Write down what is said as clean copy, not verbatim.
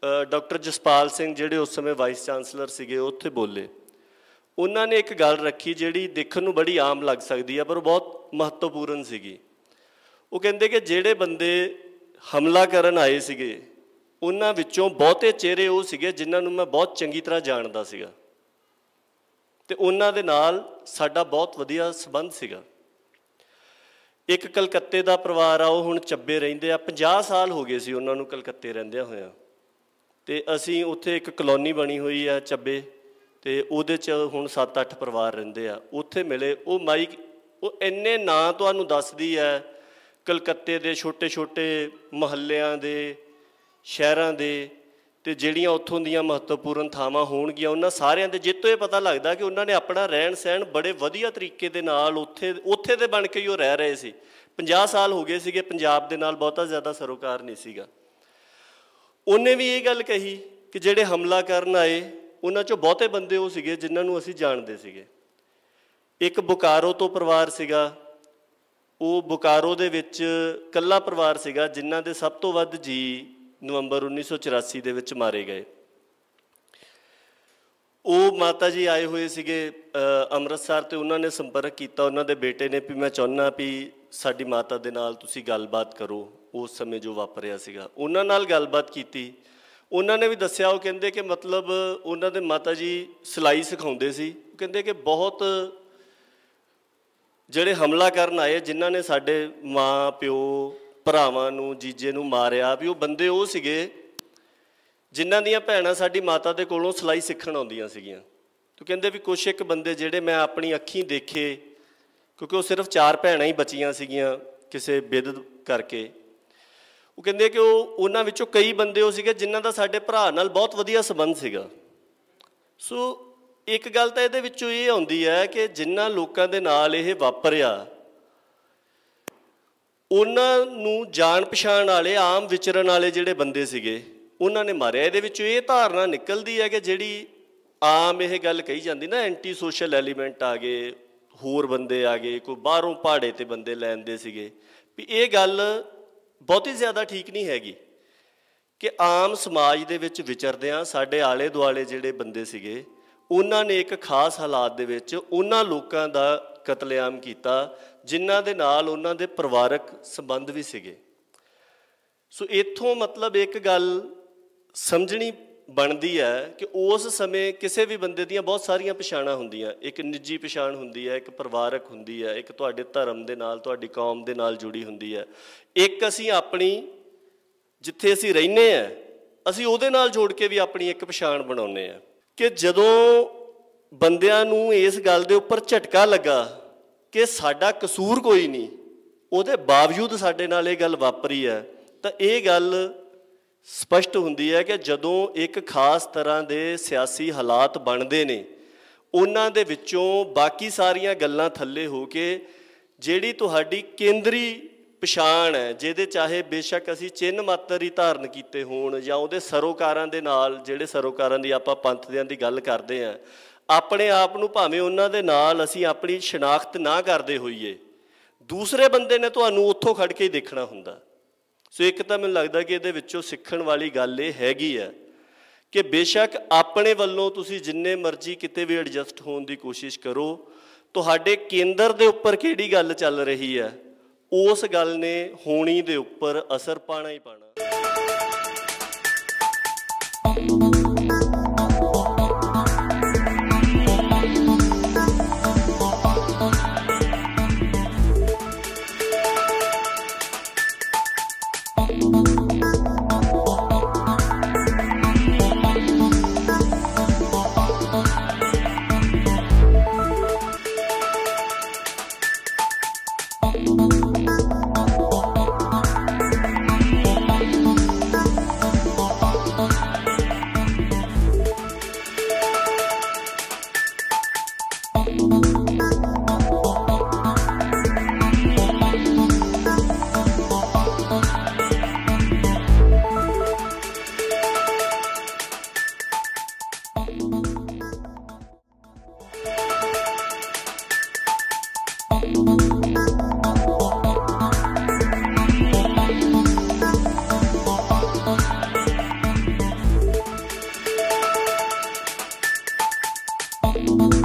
Doctor Jaspal Singh जिहड़े उस समय वाइस चांसलर सीगे उत्थे बोले, उन्होंने एक गल रखी जिहड़ी देखण नूं बड़ी आम लग सकती है पर बहुत महत्वपूर्ण सीगी। वो कहंदे कि जिहड़े बंदे हमला करन आए सीगे उन्हां विच्चों बहुते चेहरे वो सीगे जिन्हां नूं मैं बहुत चंगी तरह जानदा सीगा ते उन्हां दे नाल साडा बहुत वधिया संबंध सीगा। एक कलकत्ते का परिवार आ, वो हुण ਚੱਬੇ ਰਹਿੰਦੇ आ, 50 साल हो गए सी उन्हां नूं कलकत्ते रहिंदिਆਂ होइਆਂ ते असीं उत्थे एक कलोनी बनी हुई है ਚੱਬੇ ते ਉਹਦੇ 'ਚ ਹੁਣ 7-8 ਪਰਿਵਾਰ ਰਹਿੰਦੇ ਆ। ਉੱਥੇ ਮਿਲੇ ਉਹ ਮਾਈਕ ਉਹ ਇੰਨੇ ਨਾਂ ਤੁਹਾਨੂੰ ਦੱਸਦੀ ਹੈ ਕਲਕੱਤੇ ਦੇ ਛੋਟੇ ਛੋਟੇ ਮੁਹੱਲਿਆਂ ਦੇ ਸ਼ਹਿਰਾਂ ਦੇ ਤੇ ਜਿਹੜੀਆਂ ਉੱਥੋਂ ਦੀਆਂ ਮਹੱਤਵਪੂਰਨ ਥਾਵਾਂ ਹੋਣਗੀਆਂ ਉਹਨਾਂ ਸਾਰਿਆਂ ਦੇ ਜਿੱਤੋਂ ਇਹ ਪਤਾ ਲੱਗਦਾ ਕਿ ਉਹਨਾਂ ਨੇ ਆਪਣਾ ਰਹਿਣ ਸਹਿਣ ਬੜੇ ਵਧੀਆ ਤਰੀਕੇ ਦੇ ਨਾਲ ਉੱਥੇ ਦੇ ਬਣ ਕੇ ਹੀ ਉਹ ਰਹਿ ਰਹੇ ਸੀ। 50 ਸਾਲ ਹੋ ਗਏ ਸੀਗੇ, ਪੰਜਾਬ ਦੇ ਨਾਲ ਬਹੁਤਾ ਜ਼ਿਆਦਾ ਸਰੋਕਾਰ ਨਹੀਂ ਸੀਗਾ। ਉਹਨੇ ਵੀ ਇਹ ਗੱਲ ਕਹੀ ਕਿ ਜਿਹੜੇ ਹਮਲਾ ਕਰਨ ਆਏ ਉਹਨਾਂ 'ਚੋਂ ਬਹੁਤੇ ਬੰਦੇ ਉਹ ਸੀਗੇ ਜਿਨ੍ਹਾਂ ਨੂੰ ਅਸੀਂ ਜਾਣਦੇ ਸੀਗੇ। ਇੱਕ ਬੁਕਾਰੋ ਤੋਂ ਪਰਿਵਾਰ ਸੀਗਾ, ਉਹ ਬੁਕਾਰੋ ਦੇ ਵਿੱਚ ਇਕੱਲਾ ਪਰਿਵਾਰ ਸੀਗਾ ਜਿਨ੍ਹਾਂ ਦੇ ਸਭ ਤੋਂ ਵੱਧ ਜੀ ਨਵੰਬਰ 1984 ਦੇ ਵਿੱਚ ਮਾਰੇ ਗਏ। ਉਹ ਮਾਤਾ ਜੀ ਆਏ ਹੋਏ ਸੀਗੇ ਅੰਮ੍ਰਿਤਸਰ ਤੇ ਉਹਨਾਂ ਨੇ ਸੰਪਰਕ ਕੀਤਾ ਉਹਨਾਂ ਦੇ ਬੇਟੇ ਨੇ ਵੀ ਮੈਂ ਚਾਹੁੰਦਾ ਵੀ ਸਾਡੀ ਮਾਤਾ ਦੇ ਨਾਲ ਤੁਸੀਂ ਗੱਲਬਾਤ ਕਰੋ। ਉਸ ਸਮੇਂ ਜੋ ਵਾਪਰਿਆ ਸੀਗਾ ਉਹਨਾਂ ਨਾਲ ਗੱਲਬਾਤ ਕੀਤੀ। ਉਹਨਾਂ ਨੇ ਵੀ ਦੱਸਿਆ, ਉਹ ਕਹਿੰਦੇ ਕਿ ਮਤਲਬ ਉਹਨਾਂ ਦੇ ਮਾਤਾ ਜੀ ਸਿਲਾਈ ਸਿਖਾਉਂਦੇ ਸੀ। ਉਹ ਕਹਿੰਦੇ ਕਿ ਬਹੁਤ ਜਿਹੜੇ ਹਮਲਾ ਕਰਨ ਆਏ ਜਿਨ੍ਹਾਂ ਨੇ ਸਾਡੇ ਮਾਂ ਪਿਓ ਭਰਾਵਾਂ ਨੂੰ ਜੀਜੇ ਨੂੰ ਮਾਰਿਆ ਵੀ ਉਹ ਬੰਦੇ ਉਹ ਸੀਗੇ ਜਿਨ੍ਹਾਂ ਦੀਆਂ ਭੈਣਾਂ ਸਾਡੀ ਮਾਤਾ ਦੇ ਕੋਲੋਂ ਸਿਲਾਈ ਸਿੱਖਣ ਆਉਂਦੀਆਂ ਸੀਗੀਆਂ। ਤੇ ਕਹਿੰਦੇ ਵੀ ਕੁਛ ਇੱਕ ਬੰਦੇ ਜਿਹੜੇ ਮੈਂ ਆਪਣੀ ਅੱਖੀਂ ਦੇਖੇ, ਕਿਉਂਕਿ ਉਹ ਸਿਰਫ 4 ਭੈਣਾਂ ਹੀ ਬਚੀਆਂ ਸੀਗੀਆਂ ਕਿਸੇ ਬਿਦਤ ਕਰਕੇ। ਉਹ ਕਹਿੰਦੇ ਕਿ ਉਹਨਾਂ ਵਿੱਚੋਂ ਕਈ ਬੰਦੇ ਉਹ ਸੀਗੇ ਜਿਨ੍ਹਾਂ ਦਾ ਸਾਡੇ ਭਰਾ ਨਾਲ ਬਹੁਤ ਵਧੀਆ ਸੰਬੰਧ ਸੀਗਾ। ਸੋ ਇੱਕ ਗੱਲ ਤਾਂ ਇਹਦੇ ਵਿੱਚੋਂ ਇਹ ਆਉਂਦੀ ਹੈ ਕਿ ਜਿਨ੍ਹਾਂ ਲੋਕਾਂ ਦੇ ਨਾਲ ਇਹ ਵਾਪਰਿਆ ਉਹਨਾਂ ਨੂੰ ਜਾਣ ਪਛਾਣ ਵਾਲੇ ਆਮ ਵਿਚਰਨ ਵਾਲੇ ਜਿਹੜੇ ਬੰਦੇ ਸੀਗੇ ਉਹਨਾਂ ਨੇ ਮਾਰਿਆ। ਇਹਦੇ ਵਿੱਚੋਂ ਇਹ ਧਾਰਨਾ ਨਿਕਲਦੀ ਹੈ ਕਿ ਜਿਹੜੀ ਆਮ ਇਹ ਗੱਲ ਕਹੀ ਜਾਂਦੀ ਨਾ ਐਂਟੀ ਸੋਸ਼ਲ ਐਲੀਮੈਂਟ ਆ ਗਏ, ਹੋਰ ਬੰਦੇ ਆ ਗਏ, ਕੋਈ ਬਾਹਰੋਂ ਪਹਾੜੇ 'ਤੇ ਬੰਦੇ ਲੈਂਦੇ ਸੀਗੇ, ਵੀ ਇਹ ਗੱਲ ਬਹੁਤੀ ਜ਼ਿਆਦਾ ਠੀਕ ਨਹੀਂ ਹੈਗੀ ਕਿ ਆਮ ਸਮਾਜ ਦੇ ਵਿੱਚ ਵਿਚਰਦਿਆਂ ਸਾਡੇ ਆਲੇ ਦੁਆਲੇ ਜਿਹੜੇ ਬੰਦੇ ਸੀਗੇ ਉਹਨਾਂ ਨੇ ਇੱਕ ਖਾਸ ਹਾਲਾਤ ਦੇ ਵਿੱਚ ਉਹਨਾਂ ਲੋਕਾਂ ਦਾ ਕਤਲੇਆਮ ਕੀਤਾ ਜਿਨ੍ਹਾਂ ਦੇ ਨਾਲ ਉਹਨਾਂ ਦੇ ਪਰਿਵਾਰਕ ਸੰਬੰਧ ਵੀ ਸੀਗੇ। ਸੋ ਇੱਥੋਂ ਮਤਲਬ ਇੱਕ ਗੱਲ ਸਮਝਣੀ ਬਣਦੀ ਹੈ ਕਿ ਉਸ ਸਮੇਂ ਕਿਸੇ ਵੀ ਬੰਦੇ ਦੀਆਂ ਬਹੁਤ ਸਾਰੀਆਂ ਪਛਾਣਾਂ ਹੁੰਦੀਆਂ। ਇੱਕ ਨਿੱਜੀ ਪਛਾਣ ਹੁੰਦੀ ਹੈ, ਇੱਕ ਪਰਿਵਾਰਕ ਹੁੰਦੀ ਹੈ, ਇੱਕ ਤੁਹਾਡੇ ਧਰਮ ਦੇ ਨਾਲ ਤੁਹਾਡੀ ਕੌਮ ਦੇ ਨਾਲ ਜੁੜੀ ਹੁੰਦੀ ਹੈ, ਇੱਕ ਅਸੀਂ ਆਪਣੀ ਜਿੱਥੇ ਅਸੀਂ ਰਹਿੰਦੇ ਹਾਂ ਅਸੀਂ ਉਹਦੇ ਨਾਲ ਜੋੜ ਕੇ ਵੀ ਆਪਣੀ ਇੱਕ ਪਛਾਣ ਬਣਾਉਂਦੇ ਹਾਂ। ਕਿ ਜਦੋਂ ਬੰਦਿਆਂ ਨੂੰ ਇਸ ਗੱਲ ਦੇ ਉੱਪਰ ਝਟਕਾ ਲੱਗਾ ਕਿ ਸਾਡਾ ਕਸੂਰ ਕੋਈ ਨਹੀਂ, ਉਹਦੇ ਬਾਵਜੂਦ ਸਾਡੇ ਨਾਲ ਇਹ ਗੱਲ ਵਾਪਰੀ ਹੈ, ਤਾਂ ਇਹ ਗੱਲ ਸਪਸ਼ਟ ਹੁੰਦੀ ਹੈ ਕਿ ਜਦੋਂ ਇੱਕ ਖਾਸ ਤਰ੍ਹਾਂ ਦੇ ਸਿਆਸੀ ਹਾਲਾਤ ਬਣਦੇ ਨੇ ਉਹਨਾਂ ਦੇ ਵਿੱਚੋਂ ਬਾਕੀ ਸਾਰੀਆਂ ਗੱਲਾਂ ਥੱਲੇ ਹੋ ਕੇ ਜਿਹੜੀ ਤੁਹਾਡੀ ਕੇਂਦਰੀ ਪਛਾਣ ਹੈ, ਜਿਹਦੇ ਚਾਹੇ ਬੇਸ਼ੱਕ ਅਸੀਂ ਚਿੰਨ੍ਹ ਮਾਤਰ ਹੀ ਧਾਰਨ ਕੀਤੇ ਹੋਣ ਜਾਂ ਉਹਦੇ ਸਰੋਕਾਰਾਂ ਦੇ ਨਾਲ, ਜਿਹੜੇ ਸਰੋਕਾਰਾਂ ਦੀ ਆਪਾਂ ਪੰਥਦਿਆਂ ਦੀ ਗੱਲ ਕਰਦੇ ਹਾਂ, ਆਪਣੇ ਆਪ ਨੂੰ ਭਾਵੇਂ ਉਹਨਾਂ ਦੇ ਨਾਲ ਅਸੀਂ ਆਪਣੀ ਸ਼ਨਾਖਤ ਨਾ ਕਰਦੇ ਹੋਈਏ, ਦੂਸਰੇ ਬੰਦੇ ਨੇ ਤੁਹਾਨੂੰ ਉੱਥੋਂ ਖੜ ਕੇ ਹੀ ਦੇਖਣਾ ਹੁੰਦਾ। ਸੋ ਇੱਕ ਤਾਂ ਮੈਨੂੰ ਲੱਗਦਾ ਕਿ ਇਹਦੇ ਵਿੱਚੋਂ ਸਿੱਖਣ ਵਾਲੀ ਗੱਲ ਇਹ ਹੈਗੀ ਹੈ ਕਿ ਬੇਸ਼ੱਕ ਆਪਣੇ ਵੱਲੋਂ ਤੁਸੀਂ ਜਿੰਨੇ ਮਰਜ਼ੀ ਕਿਤੇ ਵੀ ਐਡਜਸਟ ਹੋਣ ਦੀ ਕੋਸ਼ਿਸ਼ ਕਰੋ, ਤੁਹਾਡੇ ਕੇਂਦਰ ਦੇ ਉੱਪਰ ਕਿਹੜੀ ਗੱਲ ਚੱਲ ਰਹੀ ਹੈ ਉਸ ਗੱਲ ਨੇ ਹੋਣੀ ਦੇ ਉੱਪਰ ਅਸਰ ਪਾਣਾ ਹੀ ਪਾਣਾ। ਹੈ।